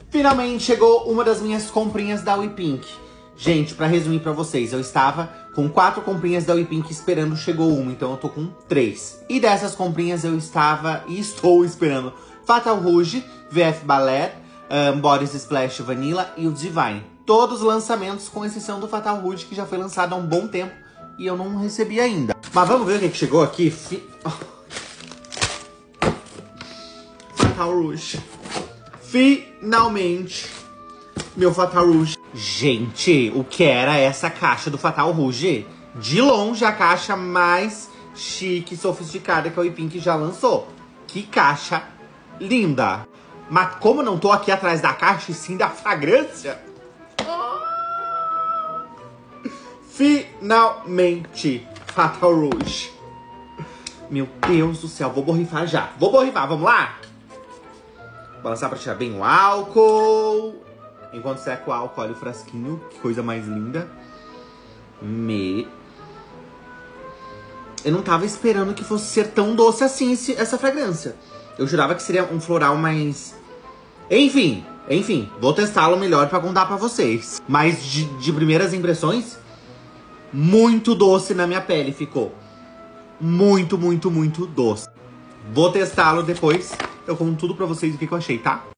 Finalmente chegou uma das minhas comprinhas da WePink. Gente, pra resumir pra vocês, eu estava com 4 comprinhas da WePink esperando, chegou uma, então eu tô com 3. E dessas comprinhas eu estava e estou esperando Fatal Rouge, VF Ballet, Boris Splash Vanilla e o Divine. Todos lançamentos, com exceção do Fatal Rouge, que já foi lançado há um bom tempo e eu não recebi ainda. Mas vamos ver o que chegou aqui. Fatal Rouge. Finalmente, meu Fatal Rouge. Gente, o que era essa caixa do Fatal Rouge? De longe, a caixa mais chique e sofisticada que a WePink já lançou. Que caixa linda. Mas como eu não tô aqui atrás da caixa e sim da fragrância... Finalmente, Fatal Rouge. Meu Deus do céu, vou borrifar já. Vou borrifar, vamos lá? Balançar pra tirar bem o álcool. Enquanto seca o álcool, olha o frasquinho. Que coisa mais linda. Eu não tava esperando que fosse ser tão doce assim essa fragrância. Eu jurava que seria um floral mais... Enfim, vou testá-lo melhor pra contar pra vocês. Mas de primeiras impressões, muito doce na minha pele ficou. Muito, muito, muito doce. Vou testá-lo depois. Eu conto tudo pra vocês o que eu achei, tá?